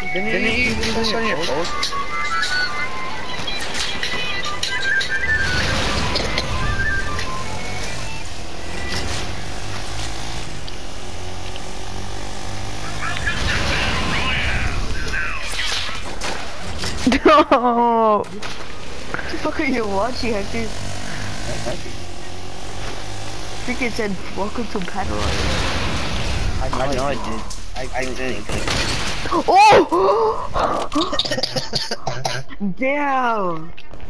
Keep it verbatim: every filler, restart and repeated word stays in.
Didn't you do this on your phone? No! What the fuck are you watching, Hector? I think it said, welcome to Battle Royale. I know I did. I, I did. Oh! Damn!